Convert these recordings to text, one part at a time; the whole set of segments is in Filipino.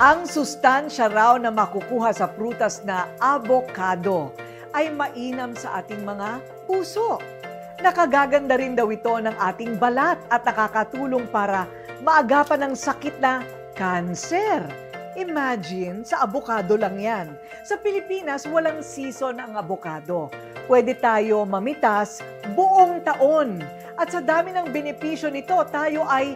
Ang sustansya raw na makukuha sa prutas na avocado ay mainam sa ating mga puso. Nakagaganda rin daw ito ng ating balat at nakakatulong para maagapan ng sakit na cancer. Imagine, sa avocado lang yan. Sa Pilipinas, walang season ang avocado. Pwede tayo mamitas buong taon. At sa dami ng benepisyo nito, tayo ay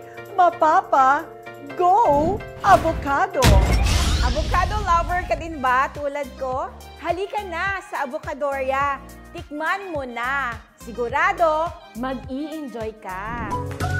go avocado! Avocado lover ka din ba tulad ko? Halika na sa Avocadoria. Tikman mo na. Sigurado, mag-i-enjoy ka.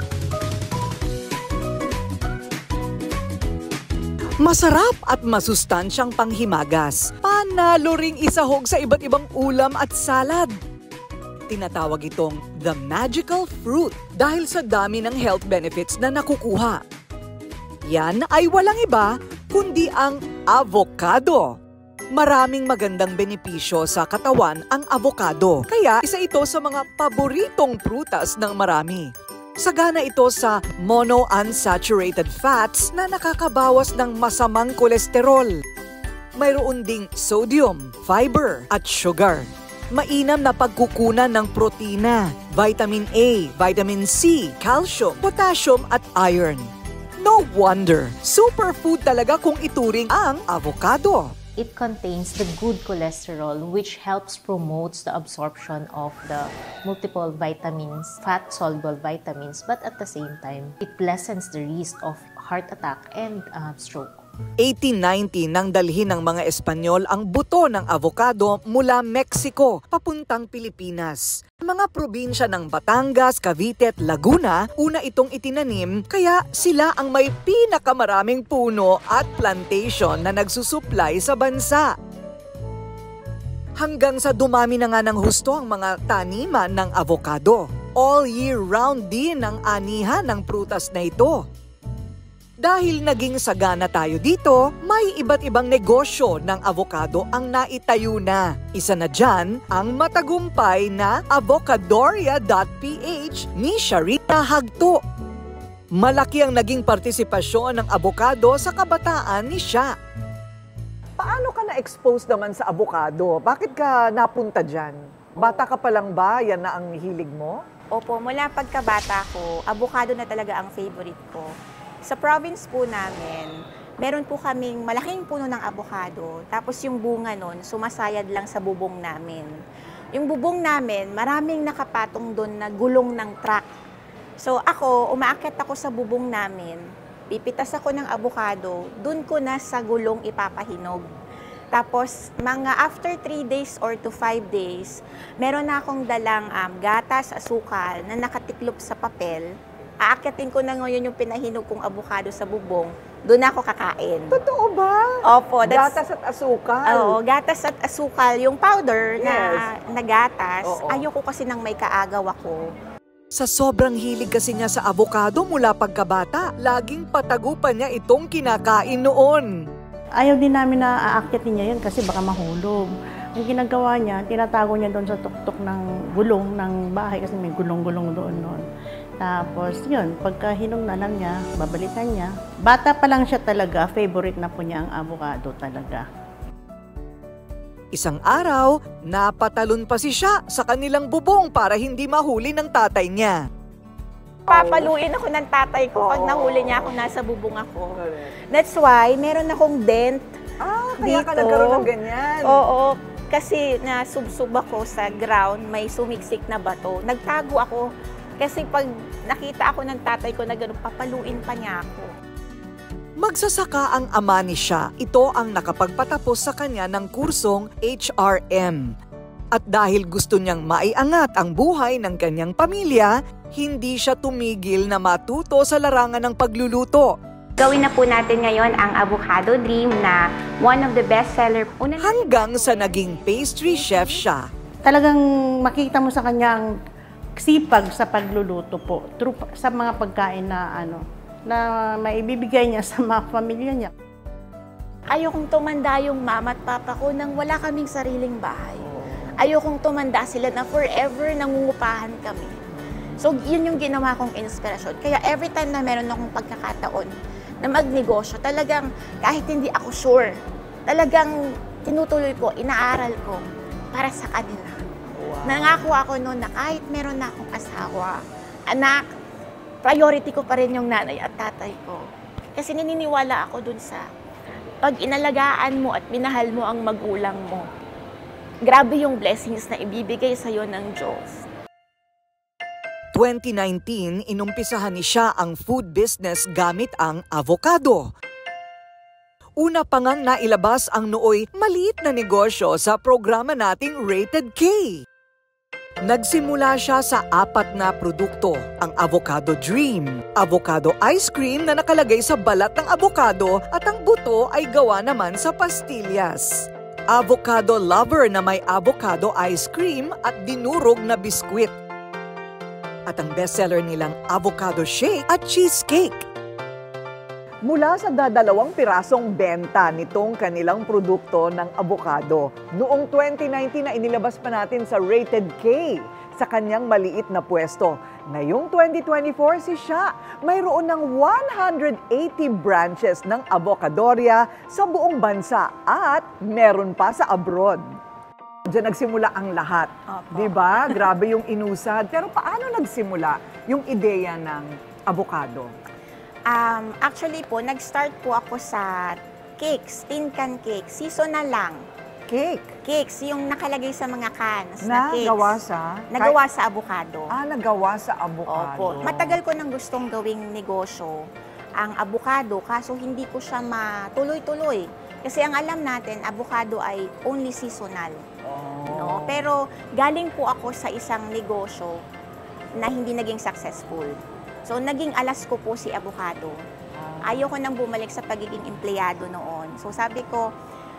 Masarap at masustansyang panghimagas. Panalo ring isahog sa iba't ibang ulam at salad. Tinatawag itong the magical fruit dahil sa dami ng health benefits na nakukuha. Yan ay walang iba kundi ang avocado. Maraming magandang benepisyo sa katawan ang avocado. Kaya isa ito sa mga paboritong prutas ng marami. Sagana ito sa monounsaturated fats na nakakabawas ng masamang kolesterol. Mayroon ding sodium, fiber at sugar. Mainam na pagkukunan ng protina, vitamin A, vitamin C, calcium, potassium at iron. No wonder, superfood talaga kung ituring ang avocado. It contains the good cholesterol which helps promotes the absorption of the multiple vitamins, fat-soluble vitamins, but at the same time, it lessens the risk of heart attack and stroke. 1890 nang dalhin ng mga Espanyol ang buto ng avocado mula Mexico papuntang Pilipinas. Mga probinsya ng Batangas, Cavite at Laguna, una itong itinanim kaya sila ang may pinakamaraming puno at plantation na nagsusupply sa bansa. Hanggang sa dumami na nga ng husto ang mga taniman ng avocado. All year round din ang anihan ng prutas na ito. Dahil naging sagana tayo dito, may iba't ibang negosyo ng avocado ang naitayo na. Isa na dyan ang matagumpay na avocadoria.ph ni Sharita Hagto. Malaki ang naging partisipasyon ng avocado sa kabataan ni Sha. Paano ka na-expose naman sa avocado? Bakit ka napunta dyan? Bata ka pa lang ba? Yan na ang hilig mo? Opo, mula pagkabata ko, avocado na talaga ang favorite ko. Sa province po namin, meron po kaming malaking puno ng avocado. Tapos yung bunga nun, sumasayad lang sa bubong namin. Yung bubong namin, maraming nakapatong doon na gulong ng truck. So ako, umaakyat ako sa bubong namin, pipitas ako ng avocado, doon ko na sa gulong ipapahinog. Tapos, mga after 3 days or to 5 days, meron na akong dalang gatas, asukal na nakatiklop sa papel. Aakyatin ko na ngayon yung pinahinog kong avocado sa bubong. Doon ako kakain. Totoo ba? Opo. Gatas at asukal? Oo, gatas at asukal. Yung powder Yes. na gatas, Oo. ayoko kasi nang may kaagaw ako. Sa sobrang hilig kasi niya sa avocado mula pagkabata, laging patago pa niya itong kinakain noon. Ayaw din namin na aakyatin niya yun kasi baka mahulog. Ang ginagawa niya, tinatago niya doon sa tuktok ng gulong ng bahay kasi may gulong-gulong doon noon. Tapos yun, pagka hinog na lang niya, babalikan niya. Bata pa lang siya talaga, favorite na po niya ang avocado talaga. Isang araw, napatalon pa si Sha sa kanilang bubong para hindi mahuli ng tatay niya. Papaluin ako ng tatay ko pag nahuli niya ako nasa bubong ako. That's why, meron akong dent Kaya ka dito. nagkaroon ng ganyan. Oo, kasi nasubsob ako sa ground, may sumiksik na bato. Nagtago ako kasi pag nakita ako ng tatay ko na gano'n, papaluin pa niya ako. Magsasaka ang ama ni Sha. Ito ang nakapagpatapos sa kanya ng kursong HRM. At dahil gusto niyang maiangat ang buhay ng kanyang pamilya, hindi siya tumigil na matuto sa larangan ng pagluluto. Gawin na po natin ngayon ang Avocado Dream na one of the bestseller. Hanggang sa naging pastry chef siya. Talagang makita mo sa kanyang sipag sa pagluluto po. Sa mga pagkain na na maibibigay niya sa mga pamilya niya. Ayokong tumanda yung mama at papa ko nang wala kaming sariling bahay. Ayokong tumanda sila na forever nangungupahan kami. So, yun yung ginawa kong inspirasyon. Kaya every time na meron akong pagkakataon na magnegosyo. Talagang kahit hindi ako sure, talagang tinutuloy ko, inaaral ko para sa kanila. Wow. Nangako ako noon na kahit meron na akong asawa, anak, priority ko pa rin yung nanay at tatay ko. Kasi naniniwala ako dun sa pag inalagaan mo at minahal mo ang magulang mo, grabe yung blessings na ibibigay sa'yo ng Diyos. 2019, inumpisahan ni siya ang food business gamit ang avocado. Una pa ngang nailabas ang nooy maliit na negosyo sa programa nating Rated K. Nagsimula siya sa 4 na produkto, ang Avocado Dream, avocado ice cream na nakalagay sa balat ng avocado at ang buto ay gawa naman sa pastillas. Avocado Lover na may avocado ice cream at dinurog na biskwit. At ang bestseller nilang avocado shake at cheesecake. Mula sa 2 pirasong benta nitong kanilang produkto ng avocado, noong 2019 na inilabas pa natin sa Rated K sa kanyang maliit na pwesto. Ngayong 2024 si siya mayroon ng 180 branches ng avocadoria sa buong bansa at meron pa sa abroad. Diyan nagsimula ang lahat. Di ba? Grabe yung inusad. Pero paano nagsimula yung ideya ng avocado? Actually po, nag-start po ako sa cakes, tin can cake. Seasonal lang. Cake? Cakes, yung nakalagay sa mga cans na cakes. Nagawa sa? Nagawa sa avocado. Nagawa sa avocado. Opo. Matagal ko nang gustong gawing negosyo ang avocado, kaso hindi ko siya matuloy-tuloy. Kasi ang alam natin, avocado ay only seasonal. No? Pero galing po ako sa isang negosyo na hindi naging successful. So, naging alas ko po si avocado. Ayoko nang bumalik sa pagiging empleyado noon. So, sabi ko,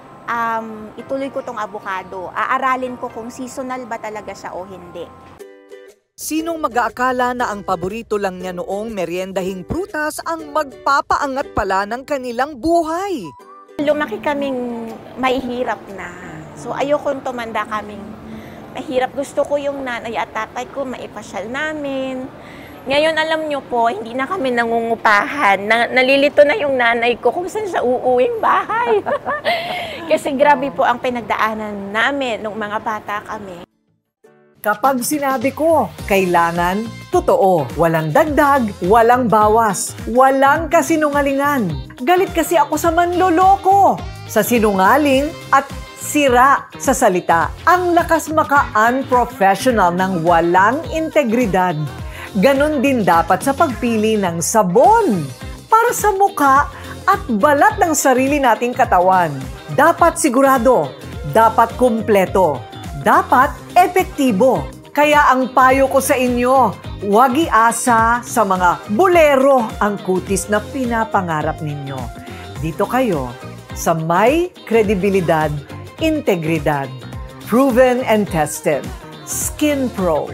ituloy ko tong avocado. Aaralin ko kung seasonal ba talaga siya o hindi. Sinong mag-aakala na ang paborito lang niya noong meryendahing prutas ang magpapaangat pala ng kanilang buhay? Lumaki kaming mahihirap na. So, ayokong tumanda kaming mahirap. Gusto ko yung nanay at tatay ko maipasyal namin. Ngayon, alam nyo po, hindi na kami nangungupahan. Nalilito na yung nanay ko kung saan siya uuwing bahay. Kasi grabe po ang pinagdaanan namin nung mga bata kami. Kapag sinabi ko, kailangan, totoo. Walang dagdag, walang bawas, walang kasinungalingan. Galit kasi ako sa manloloko, sa sinungaling at sira sa salita. Ang lakas maka-unprofessional ng walang integridad. Ganon din dapat sa pagpili ng sabon para sa mukha at balat ng sarili nating katawan. Dapat sigurado, dapat kumpleto, dapat epektibo. Kaya ang payo ko sa inyo, huwag iasa sa mga bolero ang kutis na pinapangarap ninyo. Dito kayo sa may kredibilidad, integridad, proven and tested, Skin Pro.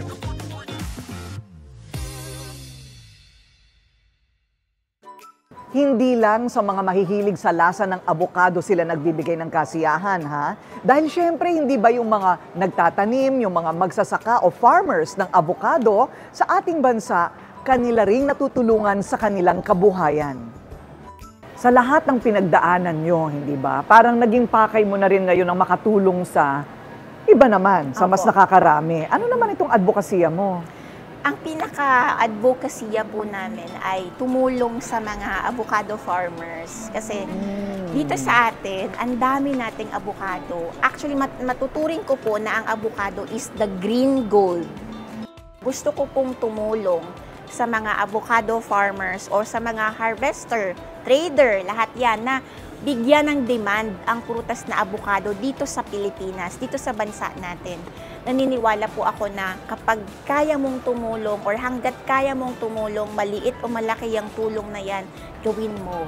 Hindi lang sa mga mahihilig sa lasa ng avocado sila nagbibigay ng kasiyahan, ha? Dahil syempre, hindi ba yung mga nagtatanim, yung mga magsasaka o farmers ng avocado sa ating bansa, kanila ring natutulungan sa kanilang kabuhayan. Sa lahat ng pinagdaanan nyo, hindi ba? Parang naging pakay mo na rin ngayon ang makatulong sa iba naman, sa mas nakakarami. Ano naman itong advokasya mo? Ang pinaka-advokasya po namin ay tumulong sa mga avocado farmers. Kasi dito sa atin, ang dami nating avocado. Actually, matuturing ko po na ang avocado is the green gold. Gusto ko pong tumulong sa mga avocado farmers or sa mga harvester, trader, lahat yan na bigyan ng demand ang prutas na avocado dito sa Pilipinas, dito sa bansa natin. Naniniwala po ako na kapag kaya mong tumulong or hanggat kaya mong tumulong, maliit o malaki ang tulong na yan, gawin mo.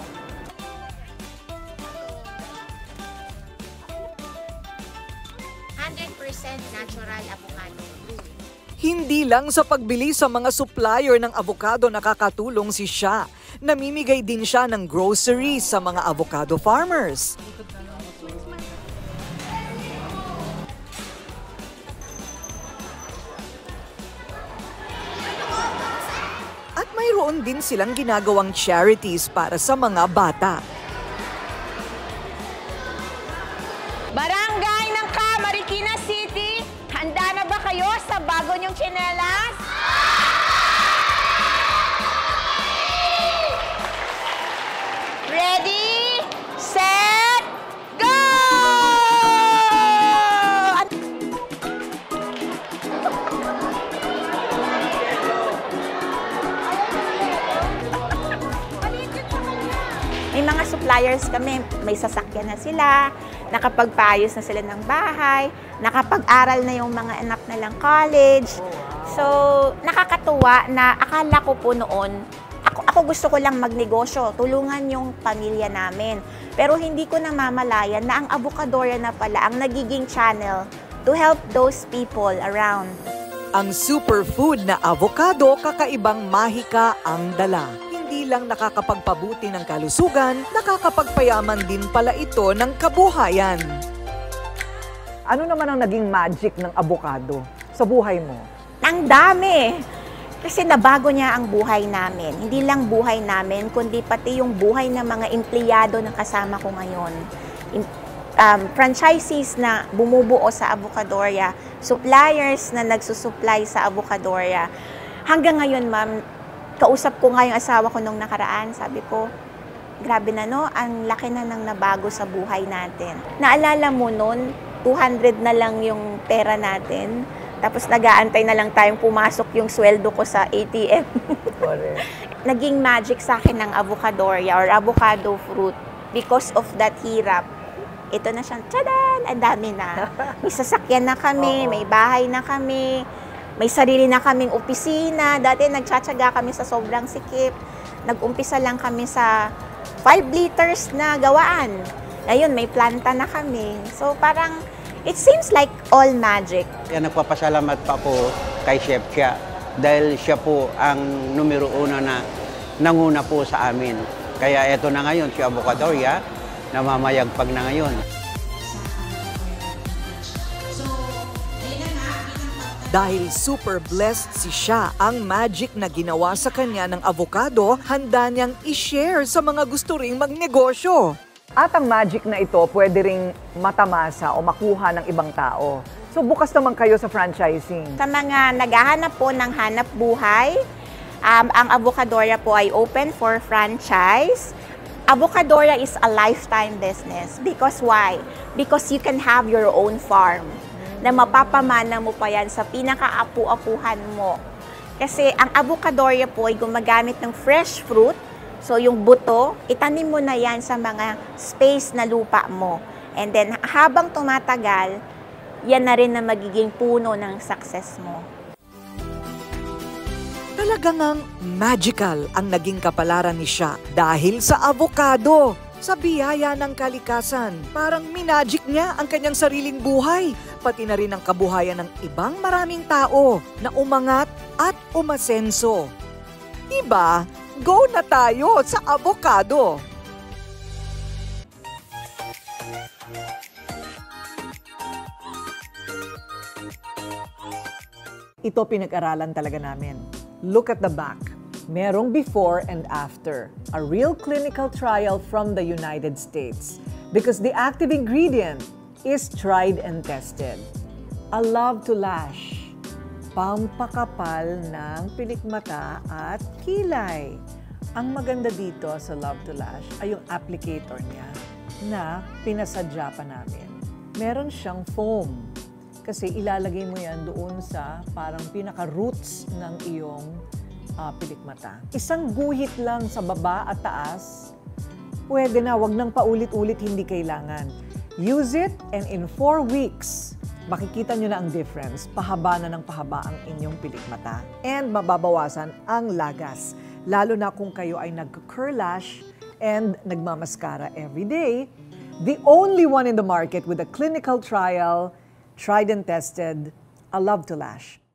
Natural avocado. Hindi lang sa pagbili sa mga supplier ng avocado nakakatulong si siya. Namimigay din siya ng groceries sa mga avocado farmers. At mayroon din silang ginagawang charities para sa mga bata. Barangay ng Marikina City, handa na ba kayo sa bago niyong tsinelas? Ready, set, go! May mga suppliers kami, may sasakyan na sila, nakapagpaayos na sila ng bahay, nakapag-aral na yung mga anak nilang college. So, nakakatuwa na akala ko po noon, ako gusto ko lang magnegosyo, tulungan yung pamilya namin. Pero hindi ko namamalayan na ang Avocadoria na pala ang nagiging channel to help those people around. Ang superfood na avocado, kakaibang mahika ang dala. Hindi lang nakakapagpabuti ng kalusugan, nakakapagpayaman din pala ito ng kabuhayan. Ano naman ang naging magic ng avocado sa buhay mo? Ang dami! Kasi nabago niya ang buhay namin. Hindi lang buhay namin, kundi pati yung buhay ng mga empleyado na kasama ko ngayon. Franchisees na bumubuo sa Avocadoria, suppliers na nagsusupply sa Avocadoria. Hanggang ngayon, ma'am, kausap ko nga yung asawa ko nung nakaraan, sabi ko, grabe na no, ang laki na nang nabago sa buhay natin. Naalala mo nun, 200 na lang yung pera natin, tapos nag-aantay na lang tayong pumasok yung sweldo ko sa ATM. Naging magic sa akin ng Avocadoria or avocado fruit because of that hirap. Ito na siyang, tadaan, ang dami na. May sasakyan na kami, may bahay na kami, may sarili na kaming opisina. Dati nagtsatsaga kami sa sobrang sikip. Nag-umpisa lang kami sa 5 liters na gawaan. Ngayon, may planta na kami. So parang, it seems like all magic. Kaya nagpapasalamat pa po kay Chef Chia dahil siya po ang numero 1 na nanguna po sa amin. Kaya eto na ngayon, si Avocadoria, namamayagpag na ngayon. Dahil super blessed si Chia, ang magic na ginawa sa kanya ng avocado, handa niyang i-share sa mga gusto ring magnegosyo. At ang magic na ito pwede ring matamasa o makuha ng ibang tao. So bukas naman kayo sa franchising. Sa mga naghahanap po ng hanap buhay, ang Avocadoria po ay open for franchise. Avocadoria is a lifetime business. Because why? Because you can have your own farm na mapapamana mo pa yan sa pinaka-apu-apuhan mo. Kasi ang Avocadoria po ay gumagamit ng fresh fruit. So yung buto, itanim mo na yan sa mga space na lupa mo. And then habang tumatagal, yan na rin na magiging puno ng success mo. Talagang magical ang naging kapalaran ni Chia dahil sa avocado. Sa biyaya ng kalikasan, parang minagic niya ang kanyang sariling buhay, pati na rin ang kabuhayan ng ibang maraming tao na umangat at umasenso. Diba? Go na tayo sa avocado! Ito pinag-aralan talaga namin. Look at the back. Merong before and after. A real clinical trial from the United States. Because the active ingredient is tried and tested. A love to lash. Pampakapal ng pilikmata at kilay. Ang maganda dito sa Love to Lash ay yung applicator niya na pinasadya pa namin. Meron siyang foam. Kasi ilalagay mo yan doon sa parang pinaka-roots ng iyong pilikmata. Isang guhit lang sa baba at taas, pwede na, wag nang paulit-ulit, hindi kailangan. Use it and in 4 weeks, makikita nyo na ang difference. Pahaba na ng pahaba ang inyong pilikmata. And mababawasan ang lagas. Lalo na kung kayo ay nag-curl lash and nagmamaskara every day. The only one in the market with a clinical trial, tried and tested, A Love to Lash.